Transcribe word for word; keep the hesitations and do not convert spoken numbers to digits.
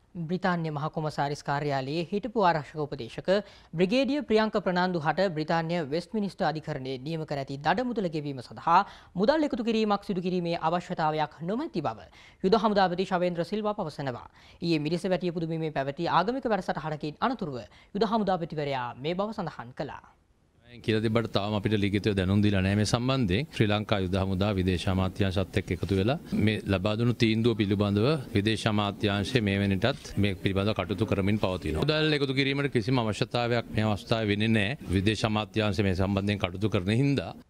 බ්‍රිතාන්‍ය මහ කොමසාරිස් කාර්යාලයේ හිටපු ආරක්ෂක උපදේශක බ්‍රිගේඩියර් ප්‍රියංක ප්‍රනාන්දු හට බ්‍රිතාන්‍ය වෙස්ට්මිනිස්ටර් අධිකරණයේ නියම කර ඇති දඩ මුදල ගෙවීම සඳහා මුදල් එකතු කිරීමක් සිදු කිරීමේ අවශ්‍යතාවයක් නොමැති බව යුද හමුදාපති ශවේන්ද්‍ර සිල්වා පවසනවා. ඊයේ මිරිසවැටිය පුදුබිමේ පැවති ආගමික වැඩසටහනකින් අනතුරුව යුද හමුදාපතිවරයා මේ බව සඳහන් කළා. කියලා තිබ්බට තාම අපිට ලිඛිතව දැනුම් දීලා නැහැ මේ සම්බන්ධයෙන්. ශ්‍රී ලංකා යුද හමුදා විදේශ අමාත්‍යාංශත් එක්ක එකතු වෙලා මේ ලබා දුණු තීන්දුව පිළිබඳව විදේශ අමාත්‍යාංශය මේ වෙනටත් මේ පිළිබඳව කටයුතු කරමින් පවතිනවා. මුදල් එකතු කිරීමට කිසිම අවශ්‍යතාවයක් මේ අවස්ථාවේ වෙන්නේ නැහැ. විදේශ අමාත්‍යාංශය මේ සම්බන්ධයෙන් කටයුතු කරන හින්දා